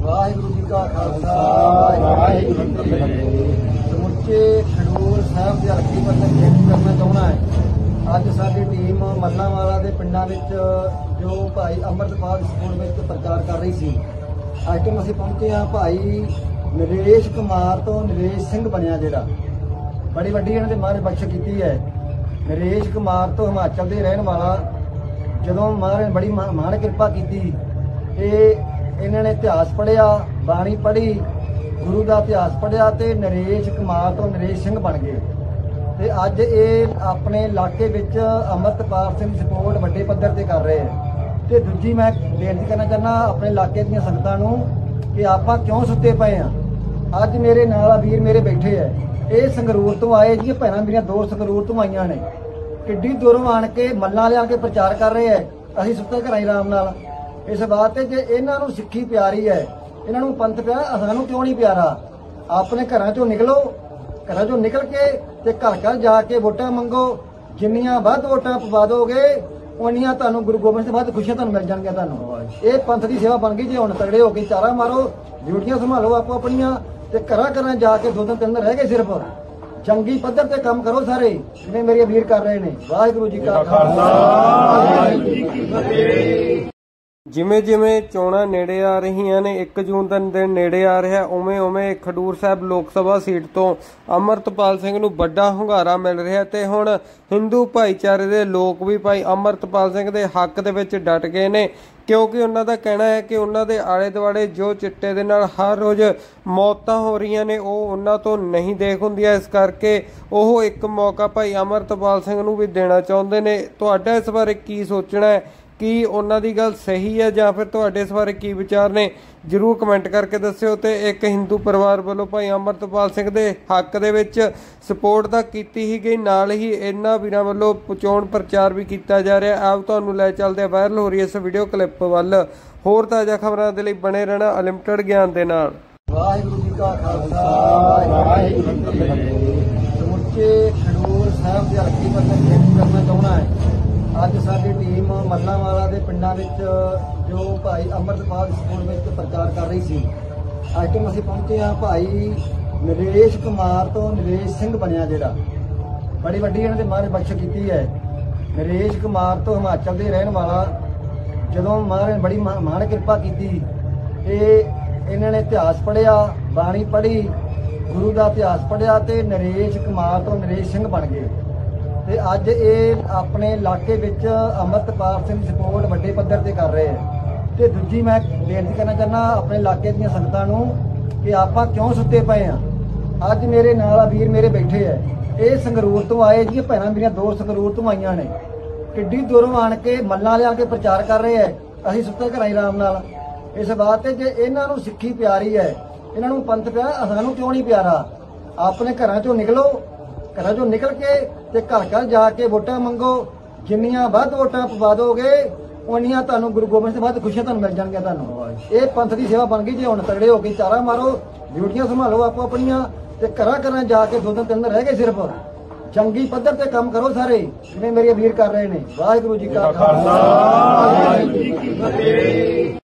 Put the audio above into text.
ਵਾਹਿਗੁਰੂ ਜੀ ਕਾ ਖਾਲਸਾ ਵਾਹਿਗੁਰੂ ਜੀ ਕੀ ਫਤਿਹ। ਸਮੁੱਚੇ ਖਡੂਰ ਸਾਹਿਬ ਦੇ ਹਲਕੇ ਵੱਲੋਂ ਬੇਨਤੀ ਕਰਨਾ ਚਾਹੁੰਦਾ ਹੈ। ਅੱਜ ਸਾਡੀ ਟੀਮ ਮੱਲਾਂਵਾਲਾ ਦੇ ਪਿੰਡਾਂ ਵਿੱਚ ਜੋ ਭਾਈ ਅੰਮ੍ਰਿਤਪਾਲ ਸਕੂਲ ਵਿੱਚ ਪ੍ਰਚਾਰ ਕਰ ਰਹੀ ਸੀ, ਅੱਜ ਤੋਂ ਅਸੀਂ ਪਹੁੰਚੇ ਹਾਂ ਭਾਈ ਨਰੇਸ਼ ਕੁਮਾਰ ਤੋਂ ਨਰੇਸ਼ ਸਿੰਘ ਬਣਿਆ, ਜਿਹੜਾ ਬੜੀ ਵੱਡੀ ਇਹਨਾਂ ਦੇ ਮਹਾਰਾਜ ਬਖਸ਼ ਕੀਤੀ ਹੈ। ਨਰੇਸ਼ ਕੁਮਾਰ ਤੋਂ ਹਿਮਾਚਲ ਦੇ ਰਹਿਣ ਵਾਲਾ, ਜਦੋਂ ਮਹਾਰਾਜ ਬੜੀ ਮਹਾਨ ਕਿਰਪਾ ਕੀਤੀ ਤੇ ਇਹਨਾਂ ਨੇ ਇਤਿਹਾਸ ਪੜ੍ਹਿਆ, ਬਾਣੀ ਪੜ੍ਹੀ, ਗੁਰੂ ਦਾ ਇਤਿਹਾਸ ਪੜ੍ਹਿਆ ਤੇ ਨਰੇਸ਼ ਕੁਮਾਰ ਤੋਂ ਨਰੇਸ਼ ਸਿੰਘ ਬਣ ਗਏ। ਤੇ ਅੱਜ ਇਹ ਆਪਣੇ ਇਲਾਕੇ ਵਿੱਚ ਅੰਮ੍ਰਿਤਪਾਲ ਸਿੰਘ ਸਪੋਰਟ ਵੱਡੇ ਪੱਧਰ ਤੇ ਕਰ ਰਹੇ ਹੈ। ਤੇ ਦੂਜੀ ਮੈਂ ਬੇਨਤੀ ਕਰਨਾ ਚਾਹੁੰਦਾ ਆਪਣੇ ਇਲਾਕੇ ਦੀਆਂ ਸੰਗਤਾਂ ਨੂੰ ਕਿ ਆਪਾਂ ਕਿਉਂ ਸੁੱਤੇ ਪਏ ਆ। ਅੱਜ ਮੇਰੇ ਨਾਲ ਆ ਵੀਰ ਮੇਰੇ ਬੈਠੇ ਹੈ, ਇਹ ਸੰਗਰੂਰ ਤੋਂ ਆਏ ਜੀ, ਭੈਣਾਂ ਮੇਰੀਆਂ ਦੋ ਸੰਗਰੂਰ ਤੋਂ ਆਈਆਂ ਨੇ, ਕਿੱਡੀ ਦੂਰੋਂ ਆਣ ਕੇ ਮੱਲਾਂ ਲਿਆ ਕੇ ਪ੍ਰਚਾਰ ਕਰ ਰਹੇ ਹੈ। ਅਸੀਂ ਸੁੱਤੇ ਘਰਾਂ ਹੀ ਆਰਾਮ ਨਾਲ। ਇਸ ਬਾਤ ਤੇ ਜੇ ਇਹਨਾਂ ਨੂੰ ਸਿੱਖੀ ਪਿਆਰੀ ਹੈ, ਇਹਨਾਂ ਨੂੰ ਪੰਥ ਪਿਆਰਾ, ਸਾਨੂੰ ਕਿਉਂ ਨਹੀਂ ਪਿਆਰਾ। ਆਪਣੇ ਘਰਾਂ ਚੋਂ ਨਿਕਲੋ, ਘਰਾਂ ਚੋਂ ਨਿਕਲ ਕੇ ਤੇ ਘਰ ਘਰ ਜਾ ਕੇ ਵੋਟਾਂ ਮੰਗੋ। ਜਿੰਨੀਆਂ ਵੱਧ ਵੋਟਾਂ ਪਵਾ ਦੋਗੇ ਉਨੀਆਂ ਤੁਹਾਨੂੰ ਗੁਰੂ ਗੋਬਿੰਦ ਸਿੰਘ ਵੱਧ ਖੁਸ਼ੀਆਂ ਤੁਹਾਨੂੰ ਮਿਲ ਜਾਣਗੀਆਂ। ਤੁਹਾਨੂੰ ਇਹ ਪੰਥ ਦੀ ਸੇਵਾ ਬਣ ਗਈ। ਜੇ ਹੁਣ ਤਗੜੇ ਹੋ ਕੇ ਚਾਰਾ ਮਾਰੋ, ਡਿਊਟੀਆਂ ਸੰਭਾਲੋ ਆਪੋ ਆਪਣੀਆਂ, ਤੇ ਘਰਾਂ ਘਰਾਂ ਜਾ ਕੇ 2-3 ਦਿਨ ਰਹਿ ਗਏ ਸਿਰਫ ਜੰਗੀ ਪੱਧਰ ਤੇ ਕੰਮ ਕਰੋ ਸਾਰੇ, ਜਿਵੇਂ ਮੇਰੇ ਵੀਰ ਕਰ ਰਹੇ ਨੇ। ਵਾਹਿਗੁਰੂ ਜੀ ਕਾ ਖਾਲਸਾ ਵਾਹਿਗੁਰੂ ਜੀ ਕੀ ਫਤਿਹ। ਜਿਵੇਂ ਜਿਵੇਂ ਚੋਣਾਂ ਨੇੜੇ ਆ ਰਹੀਆਂ ਨੇ, 1 ਜੂਨ ਦਾ ਦਿਨ ਨੇੜੇ ਆ ਰਿਹਾ, ਉਵੇਂ ਉਵੇਂ ਖਡੂਰ ਸਾਹਿਬ ਲੋਕ ਸਭਾ ਸੀਟ ਤੋਂ ਅੰਮ੍ਰਿਤਪਾਲ ਸਿੰਘ ਨੂੰ ਵੱਡਾ ਹੁੰਗਾਰਾ ਮਿਲ ਰਿਹਾ ਤੇ ਹੁਣ ਹਿੰਦੂ ਭਾਈਚਾਰੇ ਦੇ ਲੋਕ ਵੀ ਭਾਈ ਅੰਮ੍ਰਿਤਪਾਲ ਸਿੰਘ ਦੇ ਹੱਕ ਦੇ ਵਿੱਚ ਡਟ ਗਏ ਨੇ, ਕਿਉਂਕਿ ਉਹਨਾਂ ਦਾ ਕਹਿਣਾ ਹੈ ਕਿ ਉਹਨਾਂ ਦੇ ਆਲੇ ਦੁਆਲੇ ਜੋ ਚਿੱਟੇ ਦੇ ਨਾਲ ਹਰ ਰੋਜ਼ ਮੌਤਾਂ ਹੋ ਰਹੀਆਂ ਨੇ ਉਹ ਉਹਨਾਂ ਤੋਂ ਨਹੀਂ ਦੇਖ ਹੁੰਦੀਆਂ। ਇਸ ਕਰਕੇ ਉਹ ਇੱਕ ਮੌਕਾ ਭਾਈ ਅੰਮ੍ਰਿਤਪਾਲ ਸਿੰਘ ਨੂੰ ਵੀ ਦੇਣਾ ਚਾਹੁੰਦੇ ਨੇ। ਤੁਹਾਡਾ ਇਸ ਬਾਰੇ ਕੀ ਸੋਚਣਾ ਹੈ? ਕੀ ਉਹਨਾਂ ਦੀ ਗੱਲ ਸਹੀ ਹੈ ਜਾਂ ਫਿਰ ਤੁਹਾਡੇ ਇਸ ਬਾਰੇ ਕੀ ਵਿਚਾਰ ਨੇ? ਜ਼ਰੂਰ ਕਮੈਂਟ ਕਰਕੇ ਦੱਸਿਓ। ਤੇ ਇੱਕ ਹਿੰਦੂ ਪਰਿਵਾਰ ਵੱਲੋਂ ਭਾਈ ਅੰਮ੍ਰਿਤਪਾਲ ਸਿੰਘ ਦੇ ਹੱਕ ਦੇ ਵਿੱਚ ਸਪੋਰਟ ਤਾਂ ਕੀਤੀ ਹੀ ਗਈ, ਨਾਲ ਹੀ ਇਹਨਾਂ ਵੀਰਾਂ ਵੱਲੋਂ ਚੋਣ ਪ੍ਰਚਾਰ ਵੀ ਕੀਤਾ ਜਾ ਰਿਹਾ। ਆਪ ਤੁਹਾਨੂੰ ਲੈ ਚੱਲਦੇ ਆ ਵਾਇਰਲ ਹੋ ਰਹੀ ਇਸ ਵੀਡੀਓ ਕਲਿੱਪ ਵੱਲ। ਹੋਰ ਤਾਜ਼ਾ ਖਬਰਾਂ ਦੇ ਲਈ ਬਣੇ ਰਹਿਣਾ ਅਨਲਿਮਟਿਡ ਗਿਆਨ ਦੇ ਨਾਲ। ਵਾਹਿਗੁਰੂ ਜੀ ਕਾ ਖਾਲਸਾ ਵਾਹਿਗੁਰੂ ਜੀ ਕੀ ਫਤਿਹ। ਸਮੁੱਚੇ ਖਡੂਰ ਸਾਹਿਬ ਦੇ ਹਲਕੇ ਵੱਲੋਂ ਬੇਨਤੀ ਕਰਨਾ ਚਾਹੁੰਦਾ ਹੈ। ਅੱਜ ਸਾਡੀ ਟੀਮ ਮੱਲਾਂਵਾਲਾ ਦੇ ਪਿੰਡਾਂ ਵਿੱਚ ਜੋ ਭਾਈ ਅੰਮ੍ਰਿਤਪਾਲ ਸਕੂਲ ਵਿੱਚ ਪ੍ਰਚਾਰ ਕਰ ਰਹੀ ਸੀ, ਅੱਜ ਤੋਂ ਅਸੀਂ ਪਹੁੰਚੇ ਹਾਂ ਭਾਈ ਨਰੇਸ਼ ਕੁਮਾਰ ਤੋਂ ਨਰੇਸ਼ ਸਿੰਘ ਬਣਿਆ, ਜਿਹੜਾ ਬੜੀ ਵੱਡੀ ਇਹਨਾਂ ਦੇ ਮਹਾਰਾਜ ਬਖਸ਼ ਕੀਤੀ ਹੈ। ਨਰੇਸ਼ ਕੁਮਾਰ ਤੋਂ ਹਿਮਾਚਲ ਦੇ ਰਹਿਣ ਵਾਲਾ, ਜਦੋਂ ਮਹਾਰਾਜ ਬੜੀ ਮਹਾਨ ਕਿਰਪਾ ਕੀਤੀ ਤੇ ਇਹਨਾਂ ਨੇ ਇਤਿਹਾਸ ਪੜ੍ਹਿਆ, ਬਾਣੀ ਪੜ੍ਹੀ, ਗੁਰੂ ਦਾ ਇਤਿਹਾਸ ਪੜ੍ਹਿਆ ਤੇ ਨਰੇਸ਼ ਕੁਮਾਰ ਤੋਂ ਨਰੇਸ਼ ਸਿੰਘ ਬਣ ਗਏ। ਤੇ ਅੱਜ ਇਹ ਆਪਣੇ ਇਲਾਕੇ ਵਿੱਚ ਅੰਮ੍ਰਿਤਪਾਲ ਸਿੰਘ ਸਪੋਰਟ ਵੱਡੇ ਪੱਧਰ ਤੇ ਕਰ ਰਹੇ ਹੈ। ਤੇ ਦੂਜੀ ਮੈਂ ਬੇਨਤੀ ਕਰਨਾ ਚਾਹੁੰਦਾ ਆਪਣੇ ਇਲਾਕੇ ਦੀਆਂ ਸੰਗਤਾਂ ਨੂੰ ਕਿ ਆਪਾਂ ਕਿਉਂ ਸੁੱਤੇ ਪਏ ਆ। ਅੱਜ ਮੇਰੇ ਨਾਲ ਆ ਵੀਰ ਮੇਰੇ ਬੈਠੇ ਹੈ, ਇਹ ਸੰਗਰੂਰ ਤੋਂ ਆਏ ਜੀ, ਭੈਣਾਂ ਮੇਰੀਆਂ ਦੋ ਸੰਗਰੂਰ ਤੋਂ ਆਈਆਂ ਨੇ, ਕਿੱਡੀ ਦੂਰੋਂ ਆਣ ਕੇ ਮੱਲਾਂ ਲਿਆ ਕੇ ਪ੍ਰਚਾਰ ਕਰ ਰਹੇ ਹੈ। ਅਸੀਂ ਸੁੱਤੇ ਘਰਾਂ ਹੀ ਆਰਾਮ ਨਾਲ। ਇਸ ਬਾਤ ਤੇ ਜੇ ਇਹਨਾਂ ਨੂੰ ਸਿੱਖੀ ਪਿਆਰੀ ਹੈ, ਇਹਨਾਂ ਨੂੰ ਪੰਥ ਪਿਆਰਾ, ਸਾਨੂੰ ਕਿਉਂ ਨਹੀਂ ਪਿਆਰਾ। ਆਪਣੇ ਘਰਾਂ ਚੋਂ ਨਿਕਲੋ, ਘਰਾਂ ਚੋਂ ਨਿਕਲ ਕੇ ਤੇ ਘਰ ਘਰ ਜਾ ਕੇ ਵੋਟਾਂ ਮੰਗੋ। ਜਿੰਨੀਆਂ ਵੱਧ ਵੋਟਾਂ ਪਵਾ ਦੋਗੇ ਉਨੀਆਂ ਤੁਹਾਨੂੰ ਗੁਰੂ ਗੋਬਿੰਦ ਸਿੰਘ ਵੱਧ ਖੁਸ਼ੀਆਂ ਤੁਹਾਨੂੰ ਮਿਲ ਜਾਣਗੀਆਂ। ਤੁਹਾਨੂੰ ਇਹ ਪੰਥ ਦੀ ਸੇਵਾ ਬਣ ਗਈ। ਜੇ ਹੁਣ ਤਗੜੇ ਹੋ ਕੇ ਚਾਰਾ ਮਾਰੋ, ਡਿਊਟੀਆਂ ਸੰਭਾਲੋ ਆਪੋ ਆਪਣੀਆਂ, ਤੇ ਘਰਾਂ ਘਰਾਂ ਜਾ ਕੇ 2-3 ਦਿਨ ਰਹਿ ਗਏ ਸਿਰਫ ਜੰਗੀ ਪੱਧਰ ਤੇ ਕੰਮ ਕਰੋ ਸਾਰੇ, ਜਿਵੇਂ ਮੇਰੇ ਵੀਰ ਕਰ ਰਹੇ ਨੇ। ਵਾਹਿਗੁਰੂ ਜੀ ਕਾ ਖਾਲਸਾ ਵਾਹਿਗੁਰੂ ਜੀ ਕੀ ਫਤਿਹ।